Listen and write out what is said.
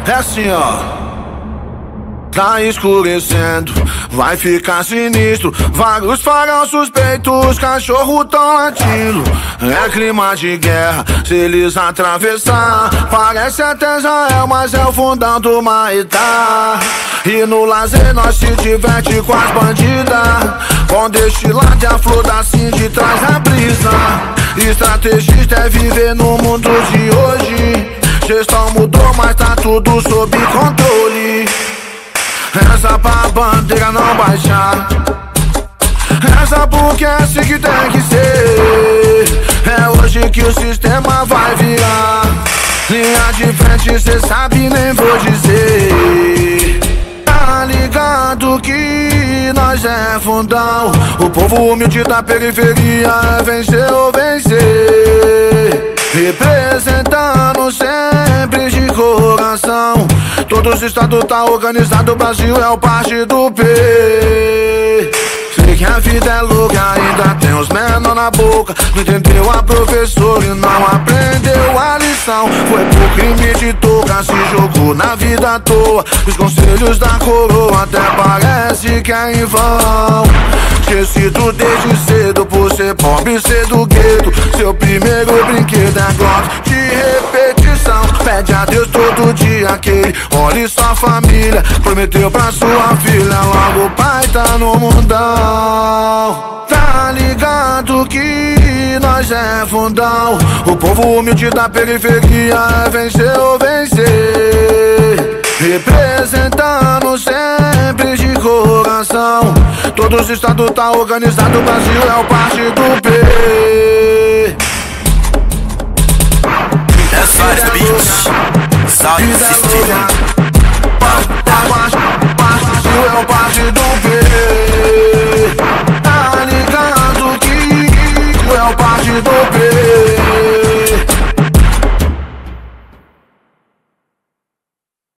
É assim, ó. Tá escurecendo, vai ficar sinistro. Vários farão suspeitos, cachorro tão latindo. É clima de guerra, se eles atravessar. Parece até Israel, mas é o fundão do Maitá. E no lazer nós se diverte com as bandidas. Com destilado a flor da Cindy traz a brisa. Estrategista é viver no mundo de hoje. Gestão mudou, mas tá tudo sob controle. Essa pra bandeira não baixar. Essa porque é assim que tem que ser. É hoje que o sistema vai virar. Linha de frente cê sabe, nem vou dizer. Tá ligado que nós é fundão. O povo humilde da periferia é vencer ou vencer. Representando sempre de coração. Todos os estados tá organizado, o Brasil é o partido P. Sei que a vida é louca, ainda tem os menor na boca. Não entendeu a professora e não aprendeu a lição. Foi por crime de touca, se jogou na vida à toa. Os conselhos da coroa até parece que é em vão. Esquecido desde cedo por ser pobre e ser do gueto. Seu primeiro brinquedo é Glock de repetição. Pede a Deus todo dia que ele olhe sua família. Prometeu pra sua filha, logo o pai tá no mundão. Tá ligado que nós é fundão. O povo humilde da periferia é vencer ou vencer. Representando sempre de coração. Todos os estados tá organizado, o Brasil é o partido P. That's right, the beats. Sound system. Brasil é o partido P. Tá ligado que é o partido P.